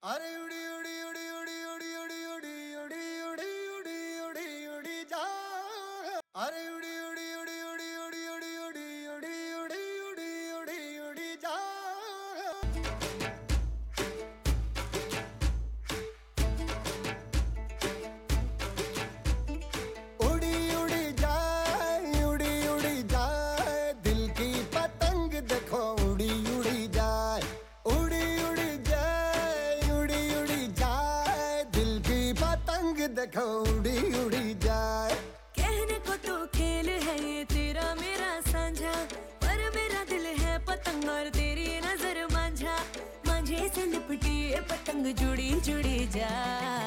अरे उड़ी उड़ी उड़ी उड़ी उड़ी उड़ी उड़ी उड़ी उड़ी उड़ी उड़ी उड़ी जा। अरे उड़ी उड़ी उड़ी उड़ी उड़ी उड़ी उड़ी उड़ी उड़ी उड़ी उड़ी उड़ी जा। उड़ी उड़ी जाए, उड़ी उड़ी जाए, दिल की पतंग देखो उड़ी उड़ी जाए। उड़ी उड़ी जाए, उड़ी उड़ी जाए, दिल की पतंग देखो उड़ी उड़ी जाए। कहने को तो खेल है ये तेरा मेरा साझा, पर मेरा दिल है पतंग और तेरी नजर मांझा। मांझे से लिपटी ये पतंग जुड़ी जुड़ी जा।